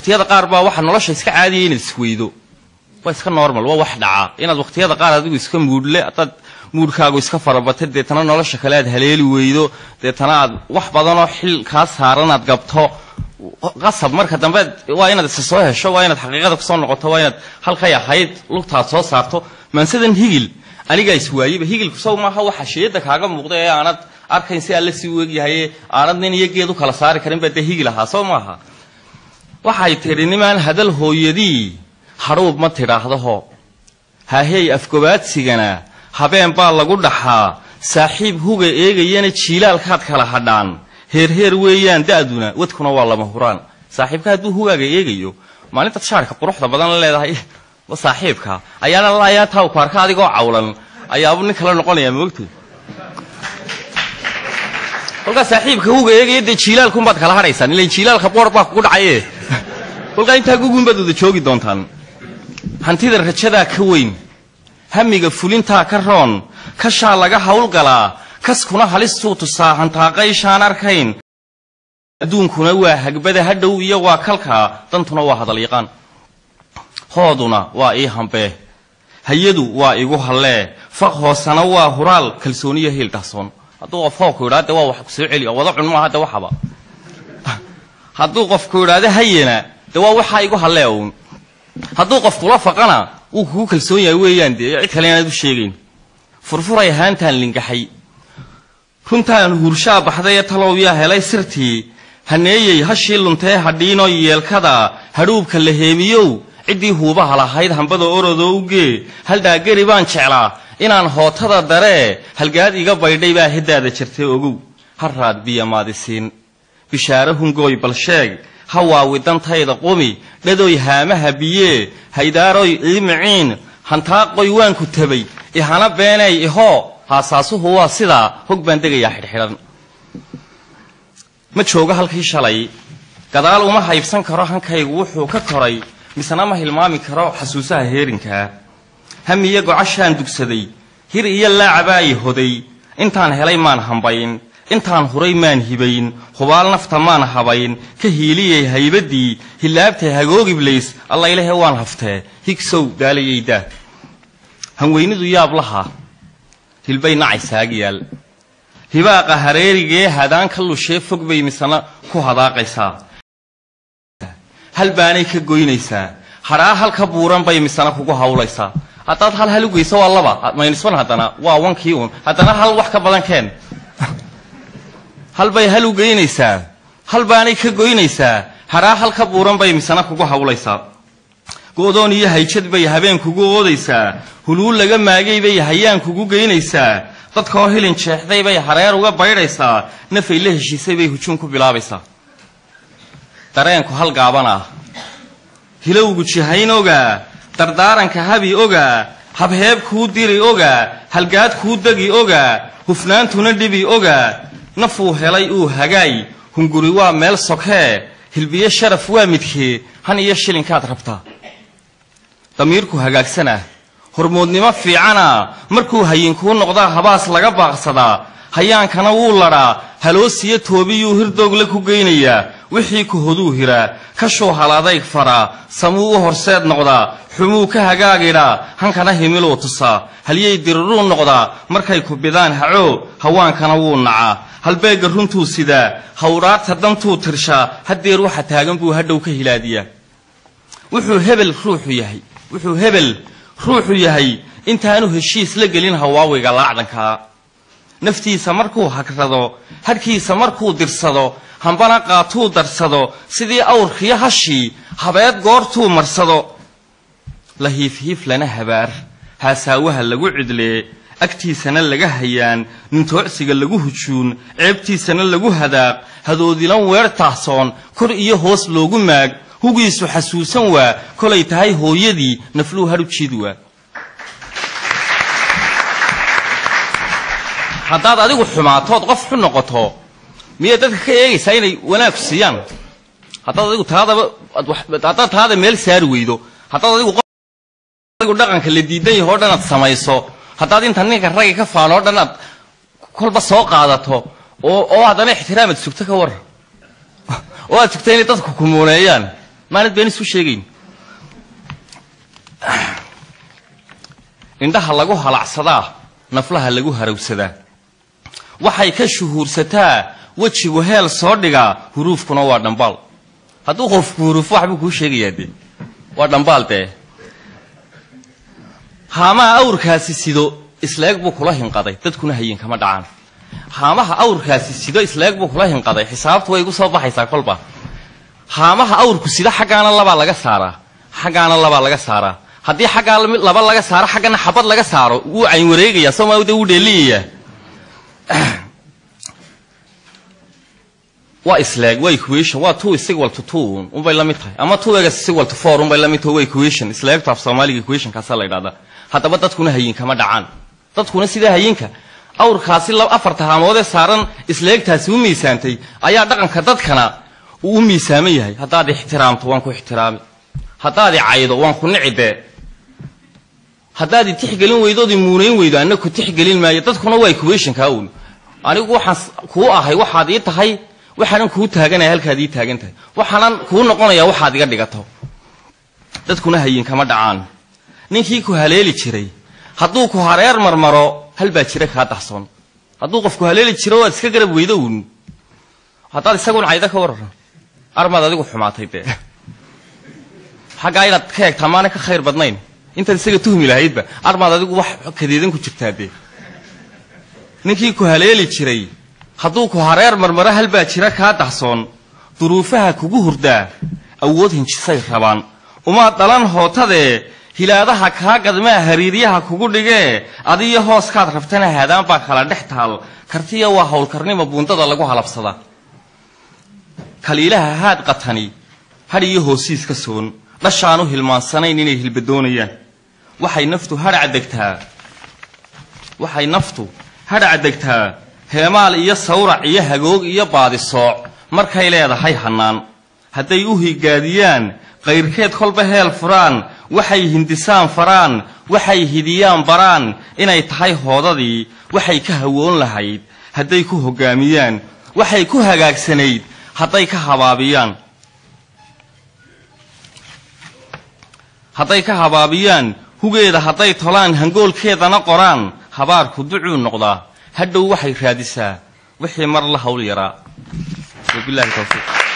waqtiyada qaar baa waxa nolosha iska caadiya inaad isweydo waa iska normal waa wax dhaca inaad waqtiyada qaar adigu iska muudle dad muudkaagu iska farabatay deetana nolosha kale aad haleeli weydo deetana aad wax badan oo xil ka saaran aad gabto qasab marka dambe waa inaad isa soo hesho waa inaad xaqiiqada ku soo noqoto waa inaad halkay ahayd lugtaad soo saarto maansadan higil aniga iswaayba higilku soo maaha waxa sheeyada kaaga muuqda ee aanad arkayn si alla si weeg yahay aanad nin iyo geed u kala saari karin baa higil ahaa soo maaha waxay tiri nimaan hadal hooyadii haruub ma tiraahdo haahey afgobaadsigana habeen baa lagu dhaxaa saaxiib huga eegayana jiilaalkaad kala hadhaan heer weeyaan daaduna wadkuna waa lama huraan saaxiibka haduu hugaaga eegayo maalinta shaarka quruxda badan leedahay saaxiibka ayaana la ayaa taa ku arka adigoo cawlan ayaa nin kala noqonaya moogtay kolka saaxiibka huga eegayada jiilaalku baad kala hadhaysan ilaa jiilaalka boor baa ku dhacay kolka inta gugun baad wada joogi doontaan hantida rajada ka weyn hamiga fulinta ka roon ka shaa laga hawl galaa kaskuna halistu tusaa hantaaqayshaan arkayn adduunkuna waa hagbada hadhow iyo waa kalka dantuna waa hadal yaqaan hooduna waa ii hambe hayadu waa igu halle faq hoosana waa huraal kalsooniyo heel dhahsoon hadduu qof ku yiraahdo waa wax ku soo celiyo wada cun ma hada waxaba hadduu qof ku yiraahdo hayena waa waxa igu halle uun hadduu qof kula faqana uu ku kalsoon yahay weeyaan cid kale inaad u sheegin furfuray haantan lingaxay runtaan hurshaa baxday taloobiya helay sirtii haneeyay hashii luntee hadhiino yeelkada hadhuubka la heemiyo cidii huubaha lahayd hambada orodoo ugee haldaa gari baan jeclaa inaan hootada daree halgaad iga baydhay baa hidaada jirtay ogow harraad biya maadisiin bishaaro hungooy bal sheeg hawaawi dantayda qumi dhadoy haamaha biyee haydaaroy iimiciin hantaaqoy waan ku tabay ihana beenay ihoo haasaasuhu waa sidaa hog baan degayaa xidhxidhan ma jooga halkii shalay gadaal uma haybsan karo hankaygu wuxuu ka koray misna ma hilmaami karo xasuusaha heerinkaa hamiye gocashaan dugsaday hir iyo laacabaayi hoday intaan helay maan hambayn intaan huray maan hibayn hubaal nafta maan habayn ka hiiliyay haybadii hilaabtay hagoogiblays alla ilaahay waan haftee higsow daalayayda hanweynidu yaab laha hilbay nacay saagiyal hibaaqa hareerigee hadaan ka lushee fog bay misna ku hadaaqaysaa hal baanay ka goynaysaa haraa halka buuran bay misna kugu hawlaysaa hadaad hal u geyso waa laba maynisban hadana waa wankii uun hadana hal wax ka badan keen hal bay hal u geynaysaa hal baanay ka goynaysaa haraa halka buuran bay misna kugu hawlaysaa goodoon iyo hayjad bay habeen kugu oodaysaa huluul laga maagay bay hayaan kugu geynaysaa dadka oo hilin jeexday bay hareer uga baydhaysaa nafay la heshiisay bay hujuum ku bilaabaysaa dareenku hal gaaban ah hilowgu jihayn ogaa dardaaranka habi ogaa habheeb kuu diri ogaa halgaad kuu degi ogaa hufnaantuna dhibi ogaa nafuu helay uu hagaay hunguri waa meel sokee hilbiye sharaf waa midkee han iyo shilinkaad rabtaa damiirku hagaagsana hormoodnimo fiicana markuu hayinkuu noqdaa habaas laga baaqsadaa hayaankana wuu ladhaa haloosiyo toobiyuu hirdoogla ku geynayaa wixii ku hoduu hiraa kashuu haladayg faraa samuu u horseed noqdaa xumuu ka hagaagidhaa hankana himiluu tusaa halyay diriruu noqdaa markay ku bidaan hacoo hawaankana wuu nacaa halbeegga runtuu sidaa hawraarta dantuu tirshaa haddeer waxa taagan buu hadhow ka hilaadiyaa wuxuu hebel ruuxu yahay intaanu heshiis la gelin hawaawiga laacdankaa naftiisa markuu hagrado hadhkiisa markuu dirsado hambana qaatuu darsado sidii awrkiyo hashii habeed goortuu marsado la hiifhiif lana habaar haasaawaha lagu cidlee agtiisana laga hayaan nintoocsiga lagu hujuun ceebtiisana lagu hadaaq hadoodilan weer taahsoon kor iyo hoos loogu maag hugiisu xasuusan waa kolay tahay hooyadii nafluu hadhu jiid waa haddaad adigu xumaatood qof xun noqoto miyaad dadka ka eegaysaa inay wanaag siiyaan haddaad adigu taada meel saari weydo haddaad adigu dhaqanka la diidan yahay oo dhan aad samayso haddaad inta ninka ragga ka faano oo dhan aad kolba soo qaadato oo haddana ixtiraamad sugto ka war oo aad sugtay inay dadku kumuuneeyaan maalid been isu sheegayn indhaha lagu halacsadaa naflaha lagu harawsadaa waxay ka shuhuursataa wajigu heel soo dhigaa huruufkuna waa dhambaal hadduu qofku huruuf wax buu kuu sheegayaa dee waa dhambaal dee haamaha awrkaasi sido isleeg buu kula hinqaday dadkuna hayin kama dhacaan haamaha awrkaasi sido isleeg buu kula hinqaday xisaabtu way igu soo baxaysaa kolba haamaha awrku sida xaggaana labaa laga saaraa xaggaana labaa laga saaraa haddii xaggaa laba laga saaro xaggana xabad laga saaro wuu cayn wareegayaa soomaalida wuu dheeliyayaa waa isleeg waa equation waa 2 is equal to 2 unbay la mid tahay ama 2 is equal to 4 unbay la mid tahay waa equation isleegta af Soomaaliga equation kaas la yiraahdaa haddaba dadkuna hayin kama dhacaan dadkuna sida hayinka awrkaasi afarta haamood saaran isleegtaasi u miisaantay ayaa dhaqanka dadkana uu miisaaman yahay haddaad ixtiraamto waan ku ixtiraami haddaad caydo waan ku nicide haddaad tixgelin weydood muunayn weydo annagu tixgelin maayo dadkuna waa equation ka uun anigu waxaan ku ahay waxaad ii tahay waxaan ku taaganahay halkaad ii taagan tahay waxaan ku noqonayaa waxaad iga dhigato dadkuna hayin kama dhacaan ninkii ku haleeli jiray hadduu ku hareer marmaro hal baa jira ka daxsoon hadduu qofku haleeli jiro waad iska garab weydo uun haddaad isagu cayda ka waran armad adigu xumaatay bee xagaa inaad ka eegtaa maana ka khayr badnayn intaad isaga tuhmi lahaydba armad adigu wax kadeedan ku jirtaa bee ninkii ku haleeli jiray hadduu ku hareer marmaro hal baa jira ka daxsoon duruufaha kugu hurdaa awood hinjisay rabaan uma dhalan hootadee hilaadaha kaa qadmaa hariiriyaha kugu dhigee adiyo hooskaad rabtana haadaan baa kala dhex taal kartiya waa howlkarnimo buundada lagu halabsada kaliilaha haad qatani hadhiyo hoosiis ka soon dhashaanu hilmaansanayn inay hilbadoonayaan waxay naftu hadhac degtaa heemaal iyo sawrac iyo hagoog iyo baadisooc markay leedahay hannaan hadday u higaadiyaan qayrkeed kolba heel furaan waxay hindisaan faraan waxay hidiyaan baraan inay tahay hoodadii waxay ka hawoon lahayd hadday ku hoggaamiyaan waxay ku hagaagsanayd hadday ka habaabiyaan hugeeda hadday tolaan hangoolkeedana qoraan habaarku ducuu noqdaa hadhow waxay raadisaa wixii mar la hawl yaraa wabillahi tawfiiq